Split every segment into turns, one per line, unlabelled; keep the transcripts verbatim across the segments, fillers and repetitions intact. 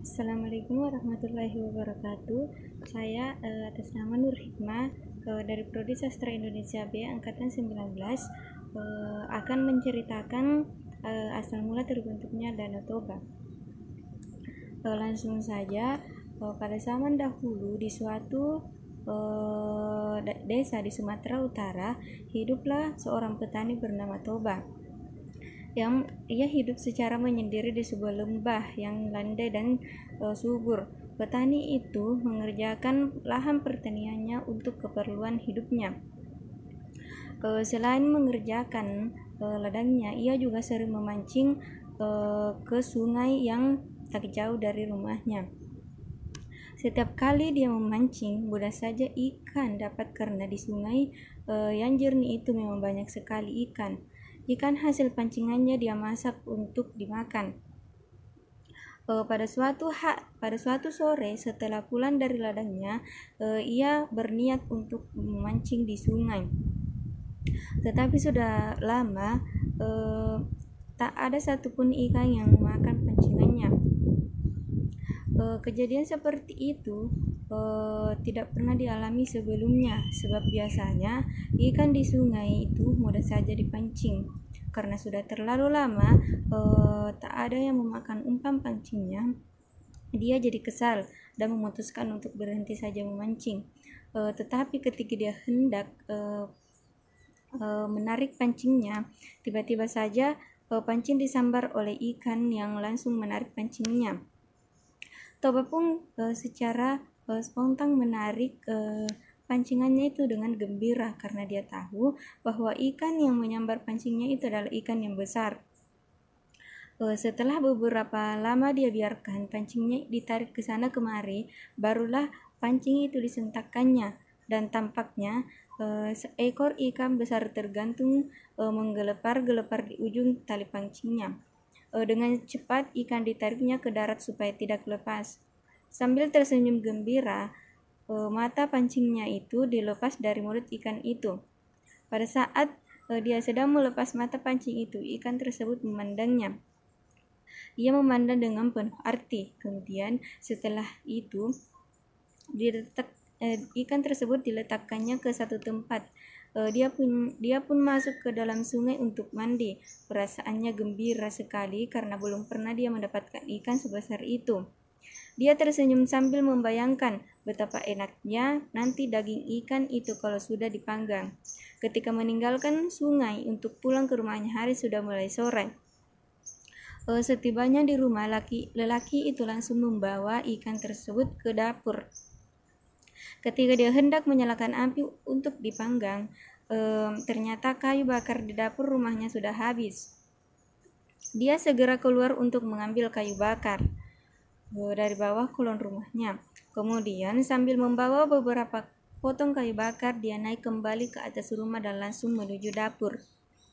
Assalamualaikum warahmatullahi wabarakatuh. Saya eh, atas nama Nur Hikmah eh, dari Prodi Sastra Indonesia B angkatan sembilan belas eh, akan menceritakan eh, asal mula terbentuknya Danau Toba. Eh, langsung saja, eh, pada zaman dahulu di suatu eh, desa di Sumatera Utara hiduplah seorang petani bernama Toba yang ia hidup secara menyendiri di sebuah lembah yang landai dan e, subur. Petani itu mengerjakan lahan pertaniannya untuk keperluan hidupnya. E, selain mengerjakan e, ladangnya, ia juga sering memancing e, ke sungai yang tak jauh dari rumahnya. Setiap kali dia memancing, mudah saja ikan dapat karena di sungai e, yang jernih itu memang banyak sekali ikan. Ikan hasil pancingannya dia masak untuk dimakan. E, pada suatu ha, pada suatu sore setelah pulang dari ladangnya, e, ia berniat untuk memancing di sungai. Tetapi sudah lama e, tak ada satupun ikan yang memakan pancingannya. E, kejadian seperti itu e, tidak pernah dialami sebelumnya, sebab biasanya ikan di sungai itu mudah saja dipancing. Karena sudah terlalu lama e, tak ada yang memakan umpan pancingnya, dia jadi kesal dan memutuskan untuk berhenti saja memancing. E, tetapi ketika dia hendak e, e, menarik pancingnya, tiba-tiba saja e, pancing disambar oleh ikan yang langsung menarik pancingnya. Toba pun e, secara e, spontan menarik e, pancingannya itu dengan gembira karena dia tahu bahwa ikan yang menyambar pancingnya itu adalah ikan yang besar. E, setelah beberapa lama dia biarkan pancingnya ditarik ke sana kemari, barulah pancing itu disentakkannya dan tampaknya e, seekor ikan besar tergantung e, menggelepar-gelepar di ujung tali pancingnya. Dengan cepat ikan ditariknya ke darat supaya tidak lepas. Sambil tersenyum gembira, mata pancingnya itu dilepas dari mulut ikan itu. Pada saat dia sedang melepas mata pancing itu, ikan tersebut memandangnya. Ia memandang dengan penuh arti. Kemudian setelah itu diletak, eh, ikan tersebut diletakkannya ke satu tempat. Uh, dia pun dia pun masuk ke dalam sungai untuk mandi. Perasaannya gembira sekali karena belum pernah dia mendapatkan ikan sebesar itu. Dia tersenyum sambil membayangkan betapa enaknya nanti daging ikan itu kalau sudah dipanggang. Ketika meninggalkan sungai untuk pulang ke rumahnya, hari sudah mulai sore. Uh, setibanya di rumah, laki, lelaki itu langsung membawa ikan tersebut ke dapur. Ketika dia hendak menyalakan api untuk dipanggang, eh, ternyata kayu bakar di dapur rumahnya sudah habis. Dia segera keluar untuk mengambil kayu bakar eh, dari bawah kolong rumahnya. Kemudian sambil membawa beberapa potong kayu bakar, dia naik kembali ke atas rumah dan langsung menuju dapur.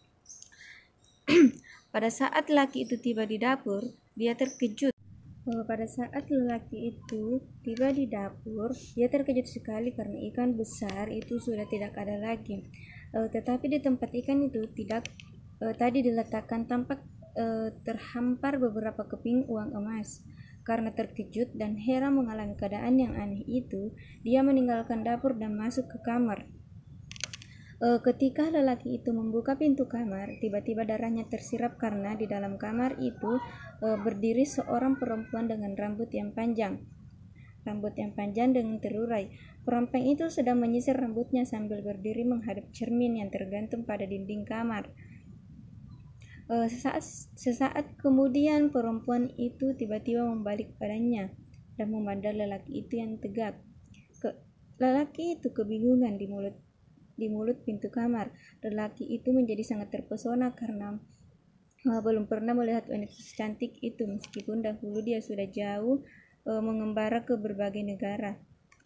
Pada saat laki itu tiba di dapur, dia terkejut. Pada saat lelaki itu tiba di dapur, dia terkejut sekali karena ikan besar itu sudah tidak ada lagi. E, tetapi di tempat ikan itu tidak e, tadi diletakkan tampak e, terhampar beberapa keping uang emas. Karena terkejut dan heran mengalami keadaan yang aneh itu, dia meninggalkan dapur dan masuk ke kamar. E, ketika lelaki itu membuka pintu kamar, tiba-tiba darahnya tersirap karena di dalam kamar itu e, berdiri seorang perempuan dengan rambut yang panjang. Rambut yang panjang dengan terurai. Perempuan itu sedang menyisir rambutnya sambil berdiri menghadap cermin yang tergantung pada dinding kamar. E, sesaat, sesaat kemudian perempuan itu tiba-tiba membalik badannya dan memandang lelaki itu yang tegak. Ke, lelaki itu kebingungan di mulut di mulut pintu kamar. Lelaki itu menjadi sangat terpesona karena uh, belum pernah melihat wanita secantik itu meskipun dahulu dia sudah jauh uh, mengembara ke berbagai negara.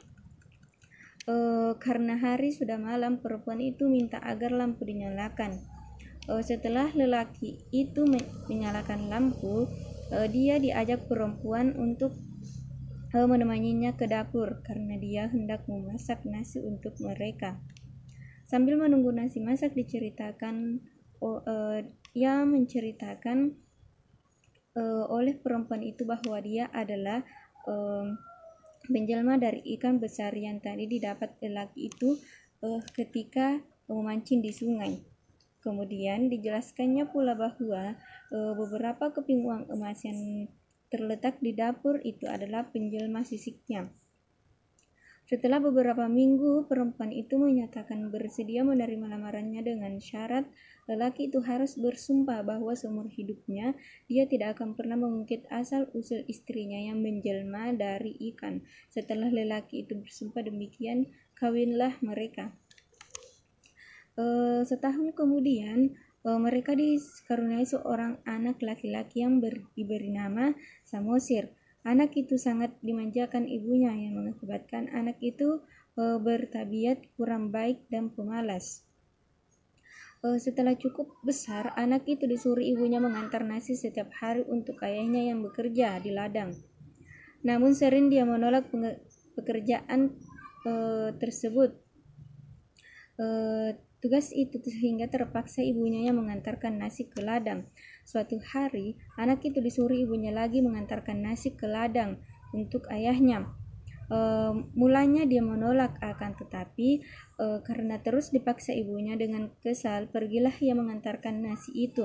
Uh, karena hari sudah malam, perempuan itu minta agar lampu dinyalakan. Uh, setelah lelaki itu menyalakan lampu, uh, dia diajak perempuan untuk uh, menemaninya ke dapur karena dia hendak memasak nasi untuk mereka. Sambil menunggu nasi masak diceritakan, oh, uh, ia menceritakan uh, oleh perempuan itu bahwa dia adalah um, menjelma dari ikan besar yang tadi didapat lelaki itu uh, ketika memancing di sungai. Kemudian dijelaskannya pula bahwa uh, beberapa keping uang emas yang terletak di dapur itu adalah penjelma sisiknya. Setelah beberapa minggu, perempuan itu menyatakan bersedia menerima lamarannya dengan syarat lelaki itu harus bersumpah bahwa seumur hidupnya dia tidak akan pernah mengungkit asal-usul istrinya yang menjelma dari ikan. Setelah lelaki itu bersumpah demikian, kawinlah mereka. E, setahun kemudian, e, mereka dikaruniai seorang anak laki-laki yang ber, diberi nama Samosir. Anak itu sangat dimanjakan ibunya yang mengakibatkan anak itu e, bertabiat kurang baik dan pemalas. E, setelah cukup besar, anak itu disuruh ibunya mengantar nasi setiap hari untuk ayahnya yang bekerja di ladang. Namun sering dia menolak pekerjaan e, tersebut. E, tugas itu sehingga terpaksa ibunya yang mengantarkan nasi ke ladang. Suatu hari, anak itu disuruh ibunya lagi mengantarkan nasi ke ladang untuk ayahnya. E, mulanya dia menolak, akan tetapi e, karena terus dipaksa ibunya dengan kesal, pergilah ia mengantarkan nasi itu.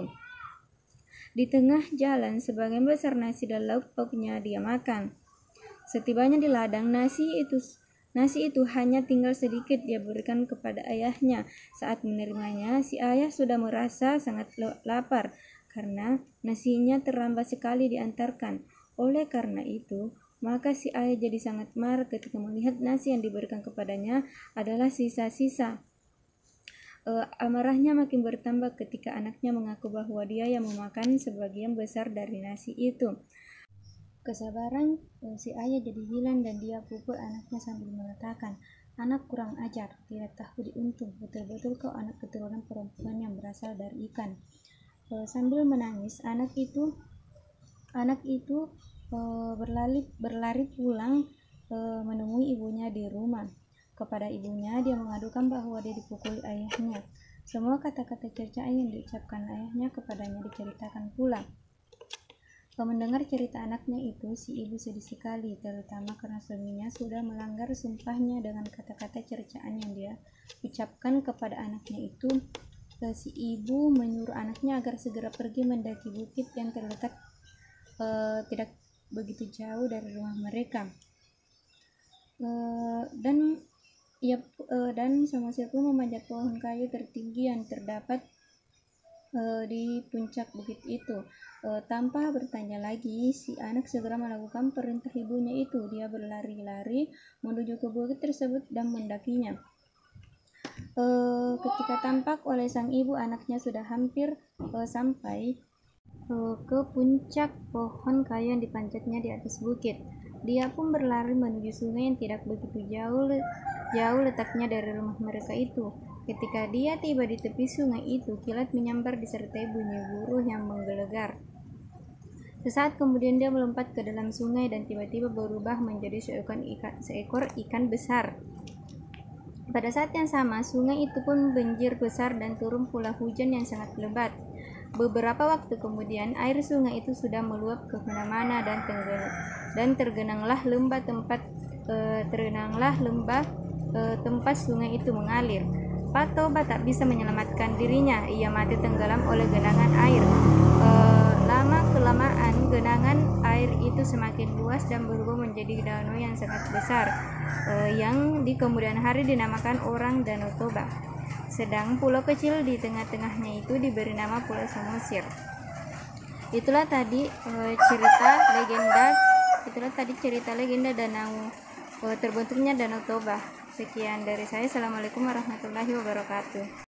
Di tengah jalan, sebagian besar nasi dan lauk pauknya dia makan. Setibanya di ladang, nasi itu Nasi itu hanya tinggal sedikit dia berikan kepada ayahnya. Saat menerimanya, si ayah sudah merasa sangat lapar karena nasinya terlambat sekali diantarkan. Oleh karena itu, maka si ayah jadi sangat marah ketika melihat nasi yang diberikan kepadanya adalah sisa-sisa. E, amarahnya makin bertambah ketika anaknya mengaku bahwa dia yang memakan sebagian besar dari nasi itu. Kesabaran eh, si ayah jadi hilang dan dia pukul anaknya sambil mengatakan, "Anak kurang ajar, tidak tahu diuntung, betul-betul kau anak keturunan perempuan yang berasal dari ikan." Eh, sambil menangis, anak itu anak itu eh, berlari berlari pulang eh, menemui ibunya di rumah. Kepada ibunya, dia mengadukan bahwa dia dipukuli ayahnya. Semua kata-kata cercaan yang diucapkan ayahnya kepadanya diceritakan pula. Mendengar cerita anaknya itu, si ibu sedih sekali, terutama karena suaminya sudah melanggar sumpahnya dengan kata-kata cercaan yang dia ucapkan kepada anaknya itu. Si ibu menyuruh anaknya agar segera pergi mendaki bukit yang terletak uh, tidak begitu jauh dari rumah mereka. Uh, dan ia uh, dan Samosir pun memanjat pohon kayu tertinggi yang terdapat uh, di puncak bukit itu. E, tanpa bertanya lagi, si anak segera melakukan perintah ibunya itu. Dia berlari-lari menuju ke bukit tersebut dan mendakinya. E, ketika tampak oleh sang ibu, anaknya sudah hampir e, sampai e, ke puncak pohon kayu yang dipanjatnya di atas bukit. Dia pun berlari menuju sungai yang tidak begitu jauh, jauh letaknya dari rumah mereka itu. Ketika dia tiba di tepi sungai itu, kilat menyambar disertai bunyi buruh yang menggelegar. Sesaat kemudian dia melompat ke dalam sungai dan tiba-tiba berubah menjadi seekor ikan, seekor ikan besar. Pada saat yang sama, sungai itu pun banjir besar dan turun pula hujan yang sangat lebat. Beberapa waktu kemudian, air sungai itu sudah meluap ke mana-mana dan, dan tergenanglah lembah tempat e, tergenanglah lembah e, tempat sungai itu mengalir. Patoba tak bisa menyelamatkan dirinya, ia mati tenggelam oleh genangan air. E, lama kelamaan genangan air itu semakin luas dan berubah menjadi danau yang sangat besar, e, yang di kemudian hari dinamakan orang Danau Toba. Sedang pulau kecil di tengah-tengahnya itu diberi nama Pulau Samosir. Itulah tadi e, cerita legenda, itulah tadi cerita legenda danau e, terbentuknya Danau Toba. Sekian dari saya. Assalamualaikum warahmatullahi wabarakatuh.